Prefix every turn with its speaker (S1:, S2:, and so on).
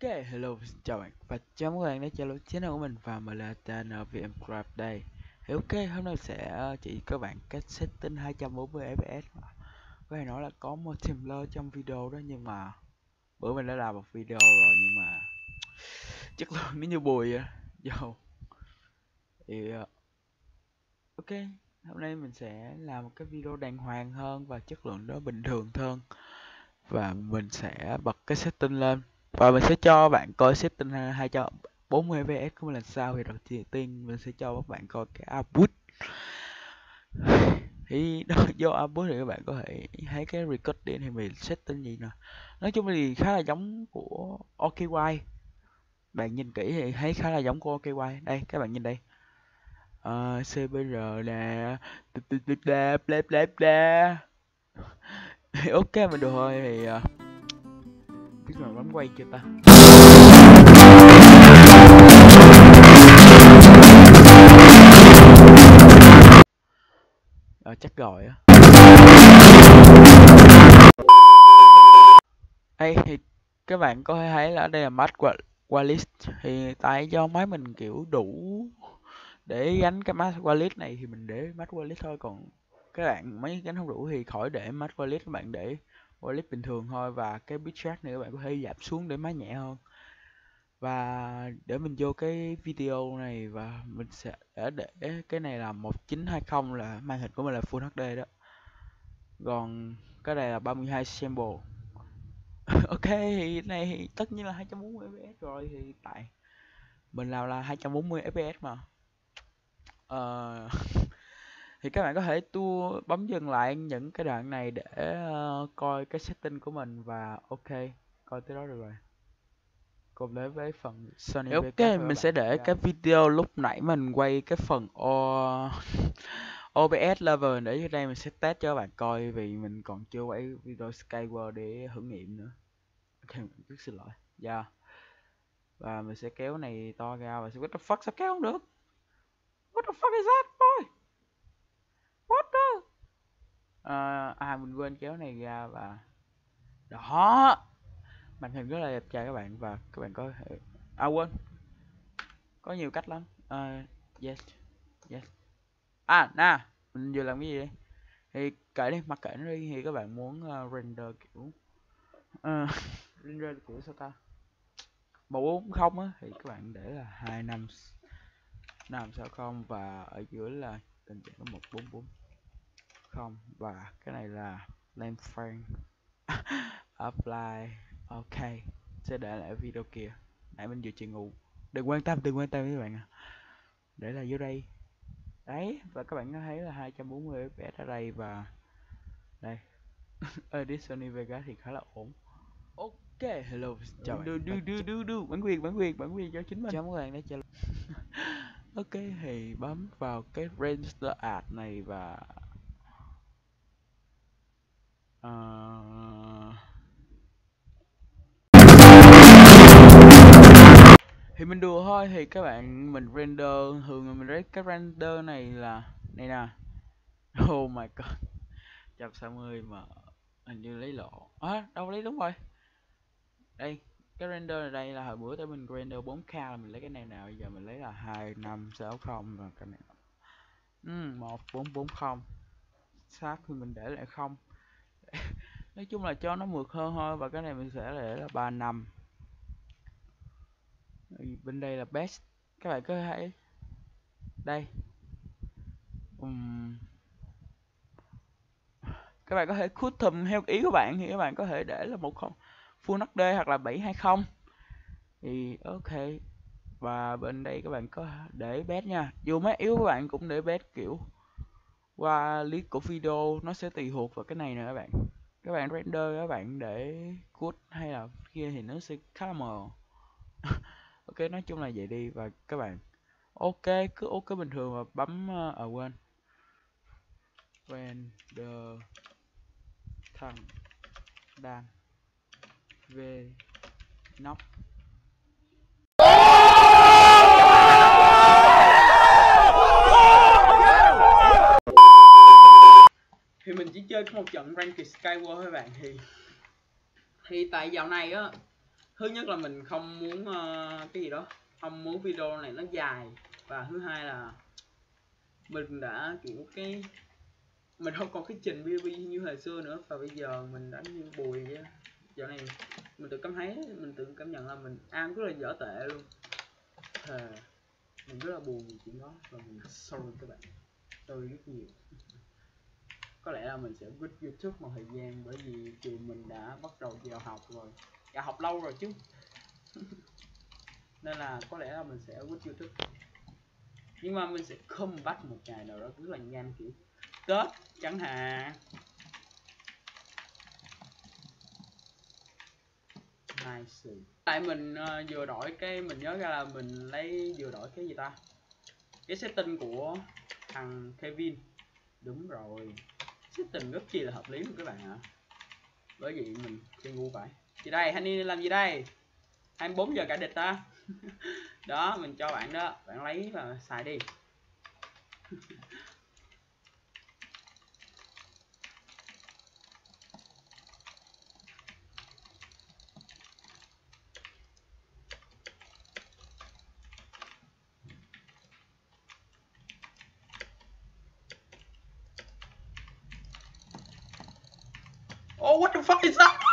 S1: Hello, xin chào bạn và chào mừng các bạn đã trở lại channel của mình và mình là TNVM đây. Thì hôm nay sẽ chỉ các bạn cách setting 240 fps. Có thể nói là có một timer trong video đó, nhưng mà bữa mình đã làm một video rồi nhưng mà chất lượng nó như bùi vậy. Yo. Thì hôm nay mình sẽ làm một cái video đàng hoàng hơn và chất lượng nó bình thường hơn. Và mình sẽ bật cái setting lên và mình sẽ cho bạn coi setting 240 fps của mình là sao. Thì đầu tiên mình sẽ cho các bạn coi cái output. Thì do output thì các bạn có thể thấy cái recording thì mình setting gì nè, nói chung thì khá là giống của OKY. Bạn nhìn kỹ thì thấy khá là giống của OKY. Đây các bạn nhìn đây, CBR nè, bla bla bla. Ok mình được rồi. Thì biết mà bấm quay chưa ta? Chắc rồi á. Đây thì các bạn có thể thấy là đây là match quality. Thì tại do máy mình kiểu đủ để gắn cái match quality này thì mình để match quality thôi, còn các bạn mấy gắn không đủ thì khỏi để match quality, các bạn để quality bình thường thôi. Và cái bitrate này các bạn có thể giảm xuống để máy nhẹ hơn. Và để mình vô cái video này và mình sẽ để cái này là 1920, là màn hình của mình là Full HD đó. Còn cái này là 32 sample. Ok thì này thì tất nhiên là 240 fps rồi, thì tại mình làm là 240 fps mà. Thì các bạn có thể bấm dừng lại những cái đoạn này để coi cái setting của mình. Và ok, coi tới đó được rồi. Cùng đến với phần Sony ok, mình sẽ để cái video lúc nãy mình quay cái phần OBS level để dưới đây, mình sẽ test cho các bạn coi vì mình còn chưa quay video Skyward để thử nghiệm nữa. Ok, mình rất xin lỗi. Yeah. Và mình sẽ kéo này to ra và what the fuck, sao kéo không được? What the fuck is that boy? What the? Mình quên kéo này ra và đó. Màn hình rất là đẹp trai các bạn, và các bạn có thể quên, có nhiều cách lắm. Yes. Nè, mình vừa làm cái gì đây? Thì kệ đi, mặc kệ nó đi. Thì các bạn muốn render kiểu render kiểu sao ta, 140 á, thì các bạn để là 2560 và ở dưới là tình trạng có 1440 và cái này là length frame. Apply. Ok, sẽ để lại video kia. Nãy mình vừa chuyện ngủ. Đừng quan tâm các bạn à. Để là dưới đây. Đấy, và các bạn có thấy là 240 fps ở đây. Và đây edit Sony Vegas thì khá là ổn. Ok, hello, chào bạn. Bản quyền cho chính mình. Chào các bạn đã trở lại. Ok, thì bấm vào cái render ad này và thì mình đùa thôi. Thì các bạn, mình render thường mình lấy cái render này là này nè. Oh my god, 160 mà hình như lấy lộ. Đâu lấy, đúng rồi. Đây, cái render này đây là hồi bữa tới mình render 4K là mình lấy cái này nào. Bây giờ mình lấy là 2560 và cái này 1440. Sát thì mình để lại không. Nói chung là cho nó mượt hơn thôi. Và cái này mình sẽ để là 35. Bên đây là best. Các bạn có thấy đây, các bạn có thể custom theo ý của bạn. Thì các bạn có thể để là 10 Full HD hoặc là 720 thì ok. Và bên đây các bạn có để best nha. Dù máy yếu các bạn cũng để best, kiểu qua clip của video nó sẽ tùy thuộc vào cái này nè các bạn. Các bạn render các bạn để good hay là kia thì nó sẽ khá là mờ. Ok, nói chung là vậy đi. Và các bạn ok, cứ ok bình thường và bấm quên render thằng đang về nóc. Thì mình chỉ chơi có một trận Ranked Skyward thôi các bạn. Thì tại dạo này á,
S2: Thứ nhất là mình không muốn cái gì đó, không muốn video này nó dài, và thứ hai là mình đã kiểu mình không còn cái trình PvP như hồi xưa nữa, và bây giờ mình đã như bùi vậy. Dạo này mình tự cảm nhận là mình am rất là dở tệ luôn. Mình rất là buồn vì chuyện đó, và mình sorry các bạn, sorry rất nhiều. Có lẽ là mình sẽ quit YouTube một thời gian, bởi vì trường mình đã bắt đầu vào học rồi, đã học lâu rồi chứ. Nên là có lẽ là mình sẽ quit YouTube, nhưng mà mình sẽ comeback một ngày nào đó rất là nhanh, kiểu Tết chẳng hạn. Nice. Tại mình vừa đổi cái, mình nhớ ra là mình vừa đổi cái gì ta, cái setting của thằng Kevin. Đúng rồi, setting rất chi là hợp lý luôn các bạn ạ. Bởi vậy mình chơi ngu vậy. Gì đây, Honey làm gì đây? 24 giờ cả địch ta. Đó, mình cho bạn đó, bạn lấy và xài đi. Oh, what the fuck is that?